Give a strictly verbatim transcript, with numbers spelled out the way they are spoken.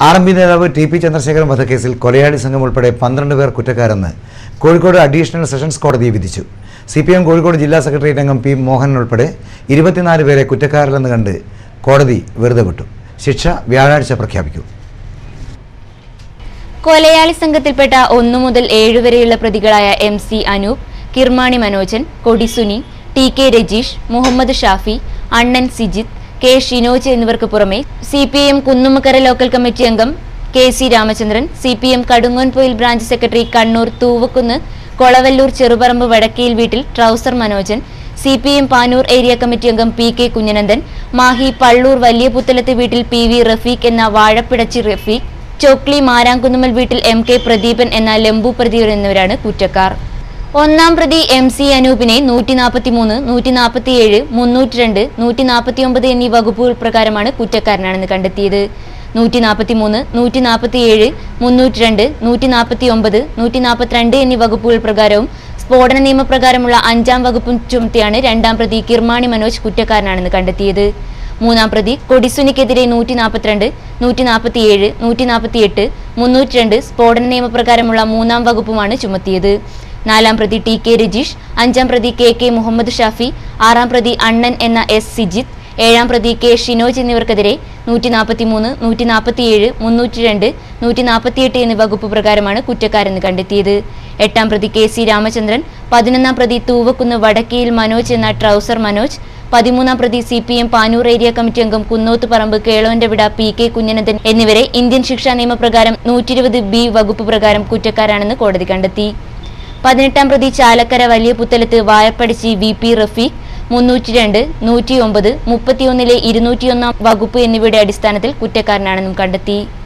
R M P നേതാവ് T P Chandrasekharan വധക്കേസിൽ കൊലയാളി സംഘം ഉൾപ്പെടെ പന്ത്രണ്ട് പേർ കുറ്റക്കാരെന്ന് കോഴിക്കോട് അഡീഷണൽ സെഷൻസ് കോടതി വിധിച്ചു. സി പി എം കോഴിക്കോട് ജില്ലാ സെക്രട്ടേറിയറ്റ് അംഗം പി മോഹൻ ഉൾപ്പെടെ ഇരുപത്തിനാല് പേരെ കുറ്റക്കാരില്ലെന്ന് കണ്ട് കോടതി വെറുതെ വിട്ടു. ശിക്ഷ വ്യാഴാഴ്ച പ്രഖ്യാപിക്കും. കൊലയാളി സംഘത്തിൽപ്പെട്ട ഒന്നു മുതൽ ഏഴുവരെയുള്ള പ്രതികളായ M C Anoop, Kirmani Manojan, Kodisuni, T K Rajeesh, Muhammad Shafi, Annan Sijith, K Shinoj എന്നിവർക്ക് പുറമെ C P M Kunnummakkara local committee അംഗം K C Ramachandran, C P M Kadungonpoyil branch secretary Kannur Thoovakkunnu Kolavallur Cherupparamba Vadakkeyil വീട്ടിൽ trouser Manojan, C P M Panoor area committee അംഗം പി കെ കുഞ്ഞനന്ദൻ, മാഹി പള്ളൂർ വലിയ പുത്തലത്ത് വീട്ടിൽ പി വി റഫീഖ് എന്ന വാഴപ്പിടച്ചി റഫീഖ്, ചോക്ലി മാരാങ്കുന്നുമൽ വീട്ടിൽ എം കെ പ്രദീപൻ എന്ന ലംബു പ്രദീപൻ എന്നിവരാണ് കുറ്റക്കാർ. ഒന്നാം പ്രതി എം സി അനൂപിനെ നൂറ്റി നാൽപ്പത്തി മൂന്ന്, നൂറ്റി നാൽപ്പത്തിയേഴ്, മുന്നൂറ്റി രണ്ട്, നൂറ്റി നാൽപ്പത്തി ഒമ്പത് എന്നീ വകുപ്പുകൾ പ്രകാരമാണ് കുറ്റക്കാരനാണെന്ന് കണ്ടെത്തിയത്. നൂറ്റി നാൽപ്പത്തി മൂന്ന്, നൂറ്റി നാൽപ്പത്തിയേഴ്, മുന്നൂറ്റി രണ്ട്, നൂറ്റി നാൽപ്പത്തി ഒമ്പത്, നൂറ്റി നാൽപ്പത്തിരണ്ട് എന്നീ വകുപ്പുകൾ പ്രകാരവും സ്ഫോടന നിയമപ്രകാരമുള്ള അഞ്ചാം വകുപ്പും ചുമത്തിയാണ് രണ്ടാം പ്രതി കിർമാണി മനോജ് കുറ്റക്കാരനാണെന്ന് കണ്ടെത്തിയത്. മൂന്നാം പ്രതി കൊടിസുനിക്കെതിരെ നൂറ്റി നാൽപ്പത്തിരണ്ട്, നൂറ്റി നാൽപ്പത്തിയേഴ്, നൂറ്റി നാൽപ്പത്തിയെട്ട്, മുന്നൂറ്റി രണ്ട് സ്ഫോടന നിയമപ്രകാരമുള്ള മൂന്നാം വകുപ്പുമാണ് ചുമത്തിയത്. നാലാം പ്രതി ടി കെ രജീഷ്, അഞ്ചാം പ്രതി കെ കെ മുഹമ്മദ് ഷാഫി, ആറാം പ്രതി അണ്ണൻ എന്ന എസ് സിജിത്ത്, ഏഴാം പ്രതി കെ ഷിനോജ് എന്നിവർക്കെതിരെ നൂറ്റി നാൽപ്പത്തി മൂന്ന്, നൂറ്റി നാൽപ്പത്തിയേഴ്, മുന്നൂറ്റി രണ്ട്, നൂറ്റി നാൽപ്പത്തിയെട്ട് എന്നീ വകുപ്പ് പ്രകാരമാണ് കുറ്റക്കാരെന്ന് കണ്ടെത്തിയത്. എട്ടാം പ്രതി കെ സി രാമചന്ദ്രൻ, പതിനൊന്നാം പ്രതി തൂവക്കുന്ന് വടക്കേയിൽ മനോജ് എന്ന ട്രൗസർ മനോജ്, പതിമൂന്നാം പ്രതി C P M Panoor area committee അംഗം കുന്നോത്ത് പറമ്പ് കേളോന്റെ വിട പി കെ കുഞ്ഞനന്ദൻ എന്നിവരെ ഇന്ത്യൻ ശിക്ഷാ നിയമപ്രകാരം നൂറ്റി ഇരുപത് ബി വകുപ്പ് പ്രകാരം കുറ്റക്കാരാണെന്ന് കോടതി കണ്ടെത്തി. പതിനെട്ടാം പ്രതി ചാലക്കര വലിയ പുത്തലത്ത് വായപ്പടിച്ചി വി പി റഫീഖ് മുന്നൂറ്റി രണ്ട്, നൂറ്റി ഒമ്പത്, മുപ്പത്തിയൊന്നിലെ ഇരുന്നൂറ്റിയൊന്നാം വകുപ്പ് എന്നിവയുടെ അടിസ്ഥാനത്തിൽ കുറ്റക്കാരനാണെന്നും കണ്ടെത്തി.